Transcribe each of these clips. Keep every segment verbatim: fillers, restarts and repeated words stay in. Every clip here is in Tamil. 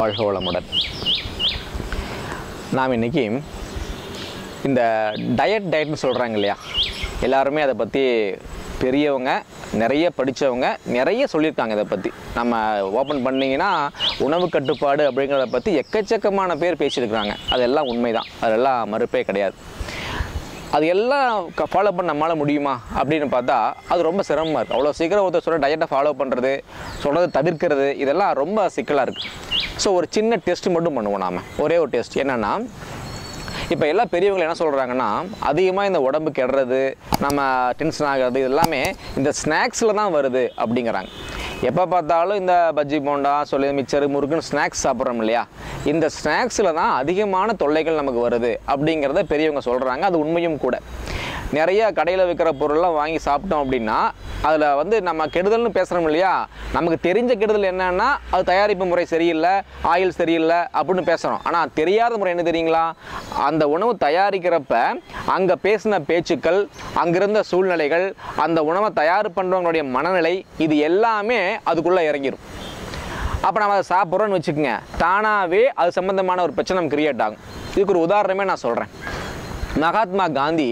வாழ்க வளமுடன். நாம் இன்றைக்கி இந்த டயட் டயட்னு சொல்கிறாங்க இல்லையா, எல்லாருமே அதை பற்றி பெரியவங்க நிறைய படித்தவங்க நிறைய சொல்லியிருக்காங்க. இதை பற்றி நம்ம ஓப்பன் பண்ணிங்கன்னா உணவு கட்டுப்பாடு அப்படிங்கிறத பற்றி எக்கச்சக்கமான பேர் பேசியிருக்கிறாங்க. அதெல்லாம் உண்மைதான், அதெல்லாம் மறுப்பே கிடையாது. அது எல்லாம் ஃபாலோ பண்ண நம்மளால் முடியுமா அப்படின்னு பார்த்தா அது ரொம்ப சிரமமாக இருக்குது. அவ்வளோ சீக்கிரம் ஒருத்தர் சொல்கிற டயட்டை ஃபாலோ பண்ணுறது, சொல்கிறத தவிர்க்கிறது, இதெல்லாம் ரொம்ப சிக்கலாக இருக்குது. ஸோ ஒரு சின்ன டெஸ்ட் மட்டும் பண்ணுவோம் நாம். ஒரே ஒரு டெஸ்ட் என்னென்னா, இப்போ எல்லா பெரியவங்களும் என்ன சொல்கிறாங்கன்னா, அதிகமாக இந்த உடம்பு கெடுறது, நம்ம டென்ஷன் ஆகிறது, இது எல்லாமே இந்த ஸ்நாக்ஸில் தான் வருது அப்படிங்கிறாங்க. எப்போ பார்த்தாலும் இந்த பஜ்ஜி போண்டா சொல்லி மிச்சர் முறுக்குன்னு ஸ்நாக்ஸ் சாப்பிட்றோம் இல்லையா, இந்த ஸ்நாக்ஸில் தான் அதிகமான தொல்லைகள் நமக்கு வருது அப்படிங்கிறத பெரியவங்க சொல்கிறாங்க. அது உண்மையும் கூட. நிறைய கடையில் விற்கிற பொருள்லாம் வாங்கி சாப்பிட்டோம் அப்படின்னா அதில் வந்து நம்ம கெடுதல்னு பேசுகிறோம் இல்லையா, நமக்கு தெரிஞ்ச கெடுதல் என்னென்னா அது தயாரிப்பு முறை சரியில்லை, ஆயில் சரியில்லை அப்படின்னு பேசுகிறோம். ஆனால் தெரியாத முறை என்ன தெரியுங்களா, அந்த உணவு தயாரிக்கிறப்ப அங்கே பேசின பேச்சுக்கள், அங்கிருந்த சூழ்நிலைகள், அந்த உணவை தயார் பண்ணுறவங்களுடைய மனநிலை, இது எல்லாமே அதுக்குள்ளே இறங்கிடும். அப்போ நம்ம அதை சாப்பிட்றோன்னு வச்சுக்கோங்க, தானாகவே அது சம்மந்தமான ஒரு பிரச்சனை நமக்கு கிரியேட் ஆகும். இதுக்கு ஒரு உதாரணமே நான் சொல்கிறேன். மகாத்மா காந்தி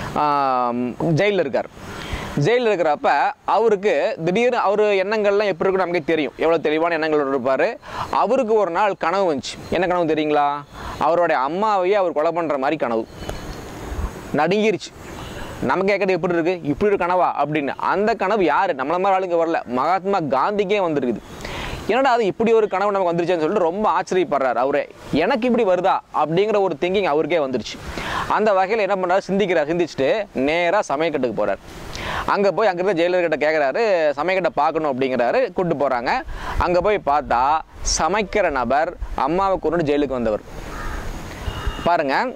ஜெயிலில் இருக்கார். ஜெயிலில் இருக்கிறப்ப அவருக்கு திடீர்னு அவர் எண்ணங்கள்லாம் எப்படி இருக்குன்னு நமக்கே தெரியும், எவ்வளோ தெளிவான எண்ணங்களோடு இருப்பார். அவருக்கு ஒரு நாள் கனவு வந்துச்சு. என்ன கனவு தெரியுங்களா, அவருடைய அம்மாவையே அவர் கொலை பண்ணுற மாதிரி கனவு. நடுங்கிருச்சு. நமக்கு கேட்கறது எப்படி இருக்குது, இப்படி ஒரு கனவா அப்படின்னு. அந்த கனவு யார், நம்மள மாதிரி ஆளுங்க வரல, மகாத்மா காந்திக்கே வந்துருக்குது. என்னடா அது இப்படி ஒரு கனவு நமக்கு வந்துருச்சுன்னு சொல்லிட்டு ரொம்ப ஆச்சரியப்படுறாரு அவரே. எனக்கு இப்படி வருதா அப்படிங்கிற ஒரு திங்கிங் அவருக்கே வந்துருச்சு. அந்த வகையில் என்ன பண்ணுறாரு, சிந்திக்கிறார். சிந்திச்சுட்டு நேராக சமயக்கட்டுக்கு போகிறார். அங்கே போய் அங்கே இருந்த ஜெயிலர்கிட்ட கேட்குறாரு, சமயக்கட்டை பார்க்கணும் அப்படிங்கிறாரு. கூப்பிட்டு போகிறாங்க. அங்கே போய் பார்த்தா சமைக்கிற நபர் அம்மாவை கொண்டு ஜெயிலுக்கு வந்தவர். பாருங்கள்,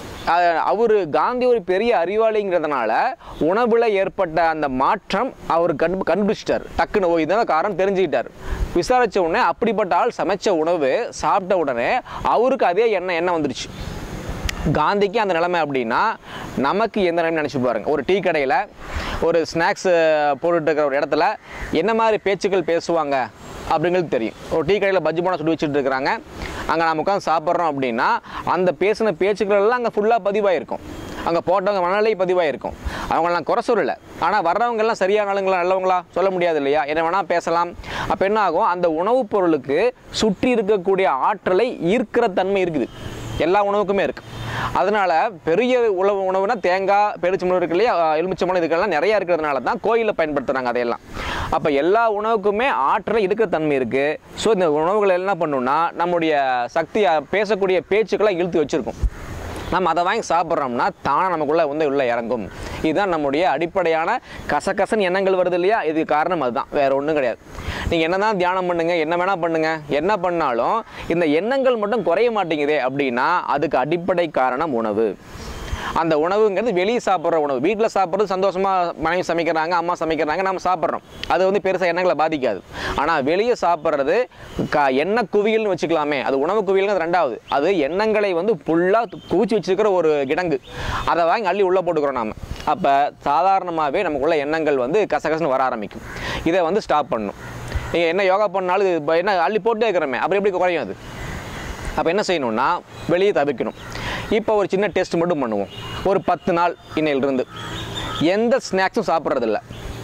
அவர் காந்தி ஒரு பெரிய அறிவாளிங்கிறதுனால உணவில் ஏற்பட்ட அந்த மாற்றம் அவர் கண்டு கண்டுபிடிச்சிட்டார். டக்குன்னு ஓ இதான் காரணம் தெரிஞ்சுக்கிட்டார். விசாரித்த உடனே அப்படிப்பட்ட ஆள் சமைச்ச உணவு சாப்பிட்ட உடனே அவருக்கு அதே எண்ணம் எண்ணம் வந்துடுச்சு. காந்திக்கு அந்த நிலைமை அப்படின்னா நமக்கு எந்த நிலைமை நினச்சி பாருங்கள். ஒரு டீ கடையில் ஒரு ஸ்நாக்ஸ் போட்டுட்டு இருக்கிற ஒரு இடத்துல என்ன மாதிரி பேச்சுக்கள் பேசுவாங்க அப்படிங்கிறது தெரியும். ஒரு டீ கடையில் பஜ்ஜி போண்டா சுட்டு வச்சுட்டு இருக்கிறாங்க, அங்கே நம்ம உட்காந்து சாப்பிட்றோம் அப்படின்னா அந்த பேசின பேச்சுக்கள் எல்லாம் அங்கே ஃபுல்லாக பதிவாயிருக்கும். அங்கே போட்டவங்க மனநிலை பதிவாயிருக்கும். அவங்களெலாம் குறை சொல்லலை, ஆனால் வர்றவங்கெல்லாம் சரியான ஆளுங்களா நல்லவங்களா சொல்ல முடியாது இல்லையா, என்ன வேணால் பேசலாம். அப்போ என்ன ஆகும், அந்த உணவுப் பொருளுக்கு சுற்றி இருக்கக்கூடிய ஆற்றலை ஈர்க்கிற தன்மை இருக்குது, எல்லா உணவுக்குமே இருக்குது. அதனால் பெரிய உணவு உணவுனா தேங்காய், பெருச்சம்பழம் இருக்கு இல்லையா, எலுமிச்சம்பழம், இதுக்கெல்லாம் நிறையா இருக்கிறதுனால தான் கோயிலில் பயன்படுத்துகிறாங்க அதையெல்லாம். அப்போ எல்லா உணவுக்குமே ஆற்றலை இருக்கிற தன்மை இருக்குது. ஸோ இந்த உணவுகள் என்ன பண்ணணும்னா நம்முடைய சக்தியை பேசக்கூடிய பேச்சுக்களை இழுத்து வச்சுருக்கோம். நம்ம அதை வாங்கி சாப்பிட்றோம்னா தானாக நமக்குள்ளே வந்து உள்ளே இறங்கும். இதுதான் நம்முடைய அடிப்படையான கசகசன் எண்ணங்கள் வருது இல்லையா, இதுக்கு காரணம் அதுதான், வேறு ஒன்றும் கிடையாது. நீங்கள் என்ன தான் தியானம் பண்ணுங்கள், என்ன வேணால் பண்ணுங்கள், என்ன பண்ணாலும் இந்த எண்ணங்கள் மட்டும் குறைய மாட்டேங்குதே அப்படின்னா அதுக்கு அடிப்படை காரணம் உணவு. அந்த உணவுங்கிறது வெளியே சாப்பிட்ற உணவு. வீட்டில் சாப்பிட்றது சந்தோஷமாக மனைவி சமைக்கிறாங்க, அம்மா சமைக்கிறாங்க, நம்ம சாப்பிட்றோம், அது வந்து பெருசாக எண்ணங்களை பாதிக்காது. ஆனால் வெளியே சாப்பிட்றது க எண்ணெய் குவியல்னு வச்சுக்கலாமே, அது உணவு குவியல்ங்கிறது ரெண்டாவது. அது எண்ணங்களை வந்து ஃபுல்லாக குவிச்சு வச்சுருக்கிற ஒரு கிடங்கு, அதை வாங்கி அள்ளி உள்ளே போட்டுக்கிறோம் நாம். அப்போ சாதாரணமாகவே நமக்குள்ள எண்ணங்கள் வந்து கசகசன்னு வர ஆரம்பிக்கும். இதை வந்து ஸ்டாப் பண்ணணும். நீங்கள் என்ன யோகா பண்ணாலும் இது என்ன அள்ளி போட்டே இருக்கிறோமே, அப்படி எப்படி குறையும் அது. அப்போ என்ன செய்யணும்னா வெளியே தவிர்க்கணும். இப்போ ஒரு சின்ன டெஸ்ட் மட்டும் பண்ணுவோம். ஒரு பத்து நாள் இன்னையிலிருந்து எந்த ஸ்நாக்ஸும் சாப்பிட்றதில்ல,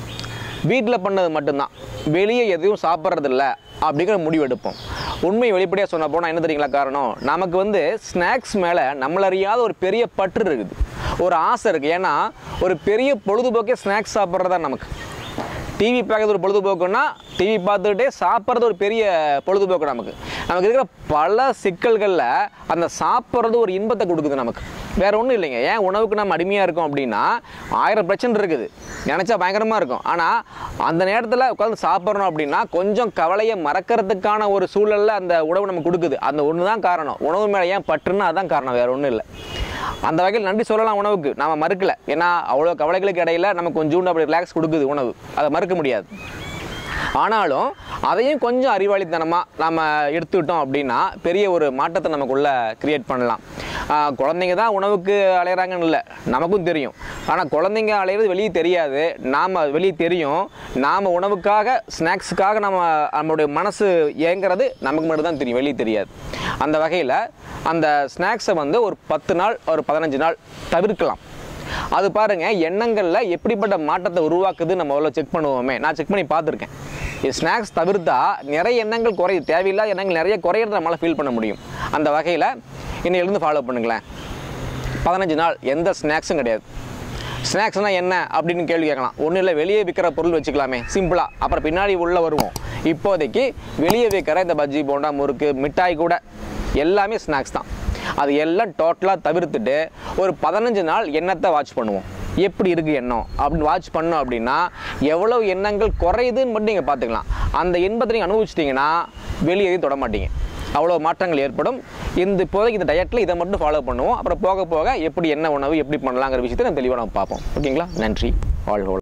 வீட்டில் பண்ணது மட்டும்தான், வெளியே எதையும் சாப்பிட்றதில்ல அப்படிங்கிற முடிவு எடுப்போம். உண்மை வெளிப்படையாக சொன்ன போனால் என்ன தெரியுங்களா காரணம், நமக்கு வந்து ஸ்நாக்ஸ் மேலே நம்மளறியாத ஒரு பெரிய பற்று இருக்குது, ஒரு ஆசை இருக்குது. ஏன்னா ஒரு பெரிய பொழுதுபோக்கே ஸ்நாக்ஸ் சாப்பிட்றதா நமக்கு. டிவி பார்க்கறது ஒரு பொழுதுபோக்குன்னா டிவி பார்த்துக்கிட்டே சாப்பிட்றது ஒரு பெரிய பொழுதுபோக்கு. நமக்கு நமக்கு இருக்கிற பல சிக்கல்களில் அந்த சாப்பிட்றது ஒரு இன்பத்தை கொடுக்குது நமக்கு, வேறு ஒன்றும் இல்லைங்க. ஏன் உணவுக்கு நம்ம அடிமையாக இருக்கோம் அப்படின்னா ஆயிரம் பிரச்சனை இருக்குது, நினச்சா பயங்கரமாக இருக்கும். ஆனால் அந்த நேரத்தில் உட்காந்து சாப்பிட்றோம் அப்படின்னா கொஞ்சம் கவலையை மறக்கிறதுக்கான ஒரு சூழலில் அந்த உணவு நமக்கு கொடுக்குது. அந்த ஒன்று தான் காரணம். உணவு மேலே ஏன் பற்றுன்னா அதுதான் காரணம், வேறு ஒன்றும் இல்லை. அந்த வகையில் நன்றி சொல்லலாம் உணவுக்கு, நாம் மறுக்கலை. ஏன்னா அவ்வளோ கவலைகளுக்கு இடையில நமக்கு கொஞ்சோண்டு அப்படி ரிலாக்ஸ் கொடுக்குது உணவு, அதை மறுக்க முடியாது. ஆனாலும் அதையும் கொஞ்சம் அறிவாளித்தனமாக நம்ம எடுத்துக்கிட்டோம் அப்படின்னா பெரிய ஒரு மாற்றத்தை நமக்குள்ளே க்ரியேட் பண்ணலாம். குழந்தைங்க தான் உணவுக்கு அலையிறாங்கன்னு இல்லை, நமக்கும் தெரியும். ஆனால் குழந்தைங்க அலையிறது வெளியே தெரியாது, நாம் வெளியே தெரியும். நாம் உணவுக்காக ஸ்நாக்ஸுக்காக நம்ம நம்மளுடைய மனசு ஏங்குறது நமக்கு மட்டும்தான் தெரியும், வெளியே தெரியாது. அந்த வகையில் அந்த ஸ்நாக்ஸை வந்து ஒரு பத்து நாள் ஒரு பதினஞ்சு நாள் தவிர்க்கலாம். அது பாருங்கள் எண்ணங்களில் எப்படிப்பட்ட மாற்றத்தை உருவாக்குது நம்ம அவ்வளோ செக் பண்ணுவோமே. நான் செக் பண்ணி பார்த்துருக்கேன். இது ஸ்நாக்ஸ் தவிர்த்தா நிறைய எண்ணங்கள் குறையுது, தேவையில்லாத எண்ணங்கள் நிறைய குறையிறத நம்மளால் ஃபீல் பண்ண முடியும். அந்த வகையில் இன்னையிலேருந்து ஃபாலோ பண்ணுங்களேன். பதினஞ்சு நாள் எந்த ஸ்நாக்ஸும் கிடையாது. ஸ்நாக்ஸ்னால் என்ன அப்படின்னு கேள்வி கேட்கலாம். ஒன்றும் இல்லை, வெளியே விற்கிற பொருள் வச்சுக்கலாமே சிம்பிளாக, அப்புறம் பின்னாடி உள்ளே வருவோம். இப்போதைக்கு வெளியே விற்கிற இந்த பஜ்ஜி போண்டா முறுக்கு மிட்டாய் கூட எல்லாமே ஸ்நாக்ஸ் தான். அது எல்லாம் டோட்டலாக தவிர்த்துட்டு ஒரு பதினஞ்சு நாள் எண்ணத்தை வாட்ச் பண்ணுவோம். எப்படி இருக்குது எண்ணம் அப்படின்னு வாட்ச் பண்ணோம் அப்படின்னா எவ்வளோ எண்ணங்கள் குறையுதுன்னு மட்டும் நீங்கள் பார்த்துக்கலாம். அந்த எண்பத்தை நீங்கள் அனுபவிச்சிட்டிங்கன்னா வெளியே எதையும் தொட மாட்டீங்க. அவ்வளோ மாற்றங்கள் ஏற்படும். இந்த இப்போதைக்கு இந்த டயட்டில் இதை மட்டும் ஃபாலோ பண்ணுவோம். அப்புறம் போக போக எப்படி என்ன உணவு எப்படி பண்ணலாங்கிற விஷயத்தை நம்ம தெளிவாக நம்ம பார்ப்போம். ஓகேங்களா? நன்றி. வாழ்க.